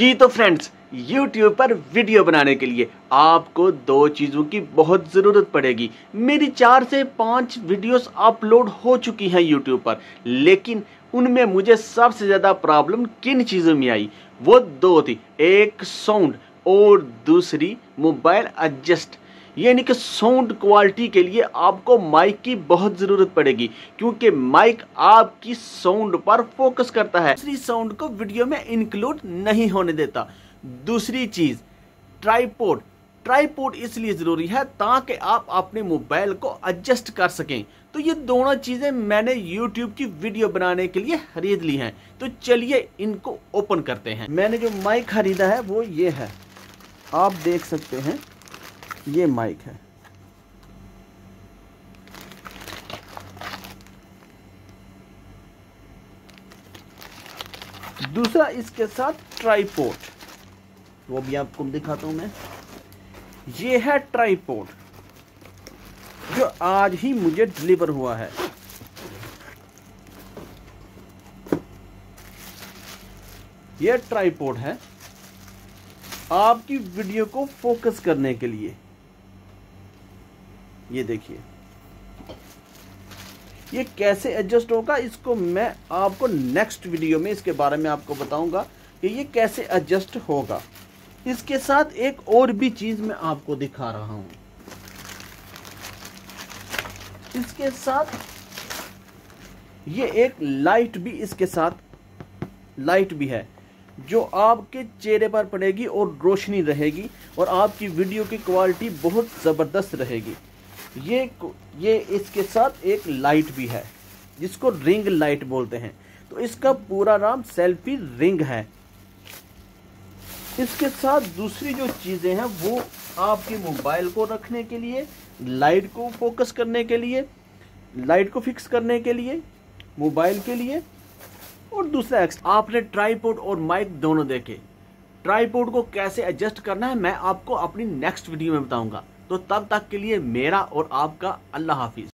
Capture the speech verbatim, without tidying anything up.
जी तो friends, YouTube पर video बनाने के लिए आपको दो चीज़ों की बहुत ज़रूरत पड़ेगी। मेरी चार से पाँच वीडियोस अपलोड हो चुकी हैं YouTube पर, लेकिन उनमें मुझे सबसे ज़्यादा प्रॉब्लम किन चीज़ों में आई, वो दो थी। एक साउंड और दूसरी मोबाइल एडजस्ट। यानी कि साउंड क्वालिटी के लिए आपको माइक की बहुत ज़रूरत पड़ेगी, क्योंकि माइक आपकी साउंड पर फोकस करता है, दूसरी साउंड को वीडियो में इंक्लूड नहीं होने देता। दूसरी चीज़, ट्राइपॉड। ट्राइपॉड इसलिए ज़रूरी है ताकि आप अपने मोबाइल को एडजस्ट कर सकें। तो ये दोनों चीज़ें मैंने YouTube की वीडियो बनाने के लिए खरीद ली हैं। तो चलिए इनको ओपन करते हैं। मैंने जो माइक खरीदा है वो ये है, आप देख सकते हैं, ये माइक है। दूसरा इसके साथ ट्राइपॉड, वो भी आपको दिखाता हूं मैं। ये है ट्राइपॉड जो आज ही मुझे डिलीवर हुआ है। ये ट्राइपॉड है आपकी वीडियो को फोकस करने के लिए। ये देखिए, ये कैसे एडजस्ट होगा इसको मैं आपको नेक्स्ट वीडियो में इसके बारे में आपको बताऊंगा कि ये कैसे एडजस्ट होगा। इसके साथ एक और भी चीज मैं आपको दिखा रहा हूं। इसके साथ ये एक लाइट भी, इसके साथ लाइट भी है जो आपके चेहरे पर पड़ेगी और रोशनी रहेगी और आपकी वीडियो की क्वालिटी बहुत ज़बरदस्त रहेगी। ये ये इसके साथ एक लाइट भी है जिसको रिंग लाइट बोलते हैं। तो इसका पूरा नाम सेल्फी रिंग है। इसके साथ दूसरी जो चीज़ें हैं वो आपके मोबाइल को रखने के लिए, लाइट को फोकस करने के लिए, लाइट को फिक्स करने के लिए, मोबाइल के लिए, और दूसरा एक्स्ट्रा। आपने ट्राइपॉड और माइक दोनों देखे। ट्राइपॉड को कैसे एडजस्ट करना है मैं आपको अपनी नेक्स्ट वीडियो में बताऊंगा। तो तब तक के लिए मेरा और आपका अल्लाह हाफिज।